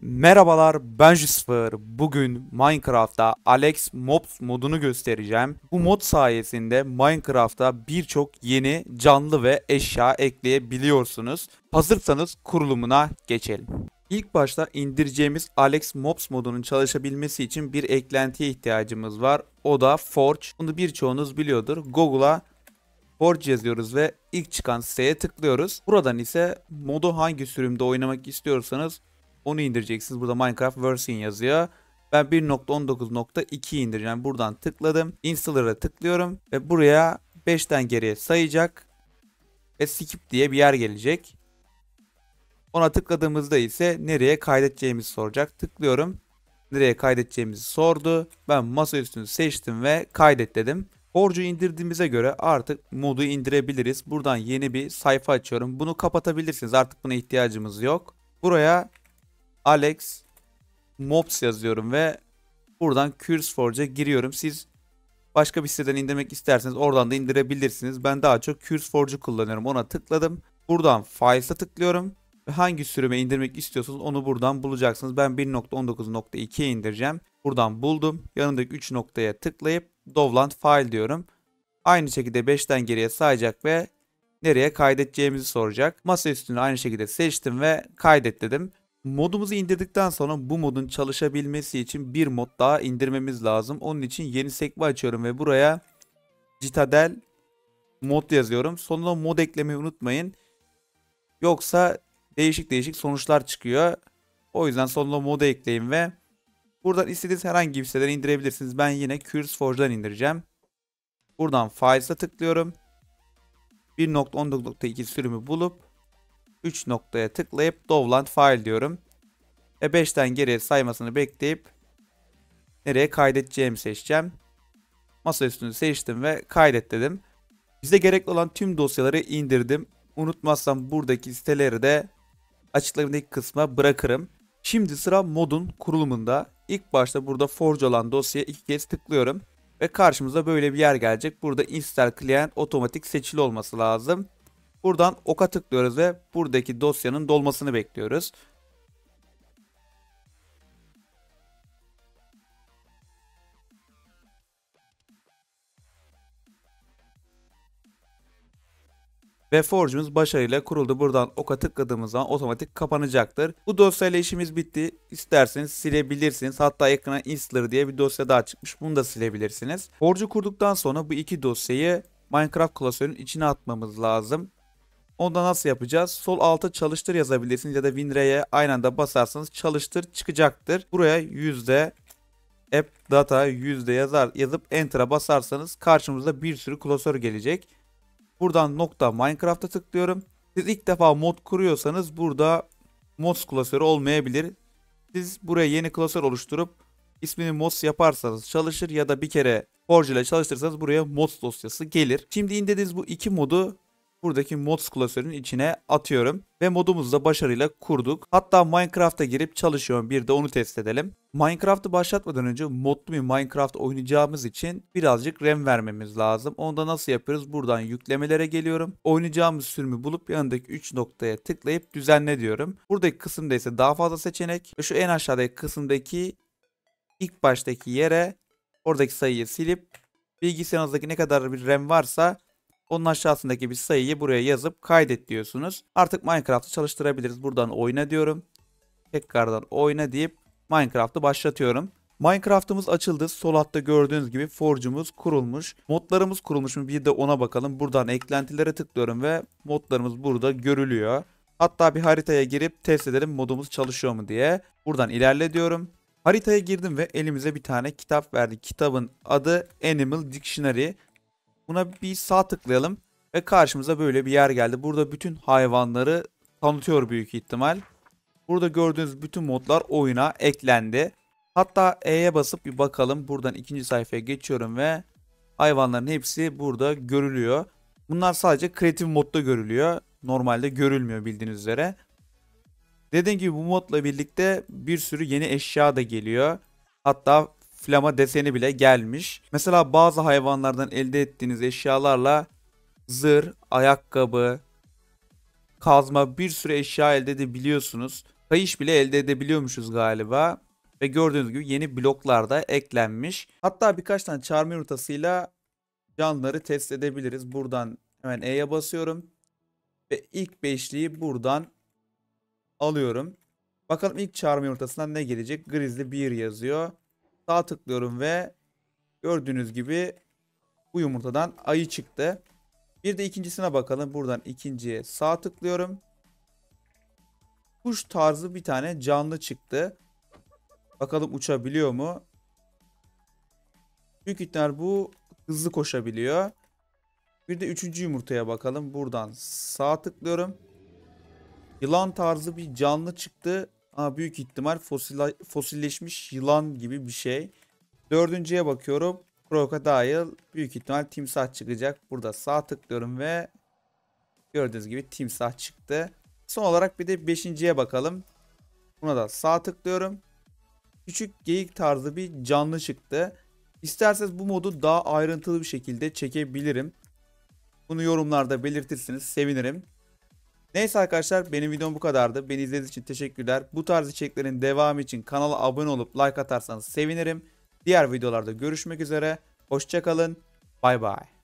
Merhabalar, ben Jisfer. Bugün Minecraft'ta Alex Mobs modunu göstereceğim. Bu mod sayesinde Minecraft'ta birçok yeni canlı ve eşya ekleyebiliyorsunuz. Hazırsanız kurulumuna geçelim. İlk başta indireceğimiz Alex Mobs modunun çalışabilmesi için bir eklentiye ihtiyacımız var. O da Forge. Bunu birçoğunuz biliyordur. Google'a Forge yazıyoruz ve ilk çıkan siteye tıklıyoruz. Buradan ise modu hangi sürümde oynamak istiyorsanız onu indireceksiniz. Burada Minecraft version yazıyor. Ben 1.19.2 indireceğim. Buradan tıkladım. Installer'a tıklıyorum ve buraya 5'ten geriye sayacak ve skip diye bir yer gelecek. Ona tıkladığımızda ise nereye kaydedeceğimizi soracak. Tıklıyorum. Nereye kaydedeceğimizi sordu. Ben masaüstünü seçtim ve kaydet dedim. Forge'u indirdiğimize göre artık modu indirebiliriz. Buradan yeni bir sayfa açıyorum. Bunu kapatabilirsiniz. Artık buna ihtiyacımız yok. Buraya Alex Mobs yazıyorum ve buradan CurseForge'a giriyorum. Siz başka bir siteden indirmek isterseniz oradan da indirebilirsiniz. Ben daha çok CurseForge'u kullanıyorum. Ona tıkladım. Buradan Files'a tıklıyorum. Ve hangi sürüme indirmek istiyorsanız onu buradan bulacaksınız. Ben 1.19.2'ye indireceğim. Buradan buldum. Yanındaki 3 noktaya tıklayıp Dovland File diyorum. Aynı şekilde 5'ten geriye sayacak ve nereye kaydedeceğimizi soracak. Masa üstünü aynı şekilde seçtim ve kaydet dedim. Modumuzu indirdikten sonra bu modun çalışabilmesi için bir mod daha indirmemiz lazım. Onun için yeni sekme açıyorum ve buraya Citadel mod yazıyorum. Sonuna mod eklemeyi unutmayın. Yoksa değişik sonuçlar çıkıyor. O yüzden sonuna modu ekleyin ve buradan istediğiniz herhangi bir siteden indirebilirsiniz. Ben yine CurseForge'dan indireceğim. Buradan Files'a tıklıyorum. 1.19.2 sürümü bulup 3 noktaya tıklayıp Dovland File diyorum. Ve 5'ten geriye saymasını bekleyip nereye kaydedeceğimi seçeceğim. Masa üstünü seçtim ve kaydet dedim. Bize gerekli olan tüm dosyaları indirdim. Unutmazsam buradaki siteleri de açıklamadaki kısma bırakırım. Şimdi sıra modun kurulumunda. İlk başta burada Forge olan dosyaya 2 kez tıklıyorum. Ve karşımıza böyle bir yer gelecek. Burada Install Client otomatik seçili olması lazım. Buradan oka tıklıyoruz ve buradaki dosyanın dolmasını bekliyoruz. Ve Forge'umuz başarıyla kuruldu. Buradan oka tıkladığımız zaman otomatik kapanacaktır. Bu dosyayla işimiz bitti. İsterseniz silebilirsiniz. Hatta ekrana Installer diye bir dosya daha çıkmış. Bunu da silebilirsiniz. Forge'u kurduktan sonra bu iki dosyayı Minecraft klasörünün içine atmamız lazım. Onda nasıl yapacağız? Sol alta çalıştır yazabilirsiniz ya da WinRAR'e aynı anda basarsanız çalıştır çıkacaktır. Buraya app data yazıp enter'a basarsanız karşımıza bir sürü klasör gelecek. Buradan nokta Minecraft'a tıklıyorum. Siz ilk defa mod kuruyorsanız burada mods klasörü olmayabilir. Siz buraya yeni klasör oluşturup ismini mods yaparsanız çalışır ya da bir kere Forge ile çalıştırırsanız buraya mods dosyası gelir. Şimdi indirdiğiniz bu iki modu buradaki mods klasörünün içine atıyorum. Ve modumuzu da başarıyla kurduk. Hatta Minecraft'a girip çalışıyorum. Bir de onu test edelim. Minecraft'ı başlatmadan önce modlu bir Minecraft oynayacağımız için birazcık RAM vermemiz lazım. Onu da nasıl yapıyoruz? Buradan yüklemelere geliyorum. Oynayacağımız sürümü bulup yanındaki 3 noktaya tıklayıp düzenle diyorum. Buradaki kısımda ise daha fazla seçenek. Ve şu en aşağıdaki kısımdaki ilk baştaki yere oradaki sayıyı silip bilgisayarınızdaki ne kadar bir RAM varsa onun aşağısındaki bir sayıyı buraya yazıp kaydet diyorsunuz. Artık Minecraft'ı çalıştırabiliriz. Buradan oyna diyorum. Tekrardan oyna deyip Minecraft'ı başlatıyorum. Minecraft'ımız açıldı. Sol altta gördüğünüz gibi Forge'umuz kurulmuş. Modlarımız kurulmuş mu bir de ona bakalım. Buradan eklentilere tıklıyorum ve modlarımız burada görülüyor. Hatta bir haritaya girip test edelim modumuz çalışıyor mu diye. Buradan ilerle diyorum. Haritaya girdim ve elimize bir tane kitap verdi. Kitabın adı Animal Dictionary. Buna bir sağ tıklayalım ve karşımıza böyle bir yer geldi. Burada bütün hayvanları tanıtıyor büyük ihtimal. Burada gördüğünüz bütün modlar oyuna eklendi. Hatta E'ye basıp bir bakalım. Buradan ikinci sayfaya geçiyorum ve hayvanların hepsi burada görülüyor. Bunlar sadece kreatif modda görülüyor. Normalde görülmüyor bildiğiniz üzere. Dediğim gibi bu modla birlikte bir sürü yeni eşya da geliyor. Hatta flama deseni bile gelmiş. Mesela bazı hayvanlardan elde ettiğiniz eşyalarla zırh, ayakkabı, kazma bir sürü eşya elde edebiliyorsunuz. kayış bile elde edebiliyormuşuz galiba. Ve gördüğünüz gibi yeni bloklar da eklenmiş. Hatta birkaç tane çağırma yumurtasıyla canlıları test edebiliriz. Buradan hemen E'ye basıyorum. Ve ilk beşliği buradan alıyorum. Bakalım ilk çağırma yumurtasından ne gelecek? Grizzly bir yazıyor. Sağ tıklıyorum ve gördüğünüz gibi bu yumurtadan ayı çıktı. Bir de ikincisine bakalım. Buradan ikinciye sağ tıklıyorum. Kuş tarzı bir tane canlı çıktı. Bakalım uçabiliyor mu? Büyük ihtimal bu hızlı koşabiliyor. Bir de üçüncü yumurtaya bakalım. Buradan sağ tıklıyorum. Yılan tarzı bir canlı çıktı. Büyük ihtimal fosilleşmiş yılan gibi bir şey. Dördüncüye bakıyorum. Crocodile, büyük ihtimal timsah çıkacak. Burada sağ tıklıyorum ve gördüğünüz gibi timsah çıktı. Son olarak bir de beşinciye bakalım. Buna da sağ tıklıyorum. Küçük geyik tarzı bir canlı çıktı. İsterseniz bu modu daha ayrıntılı bir şekilde çekebilirim. Bunu yorumlarda belirtirseniz sevinirim. Neyse arkadaşlar, benim videom bu kadardı. Beni izlediğiniz için teşekkürler. Bu tarz içeriklerin devamı için kanala abone olup like atarsanız sevinirim. Diğer videolarda görüşmek üzere. Hoşça kalın. Bay bay.